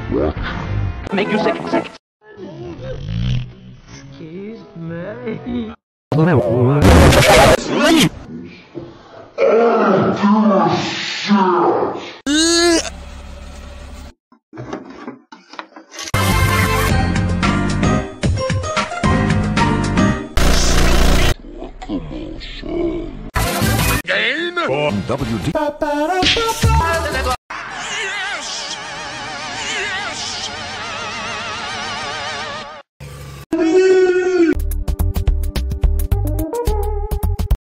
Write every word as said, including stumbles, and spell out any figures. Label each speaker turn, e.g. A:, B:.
A: Make you sick, sick.
B: Excuse me.
C: Game for W D.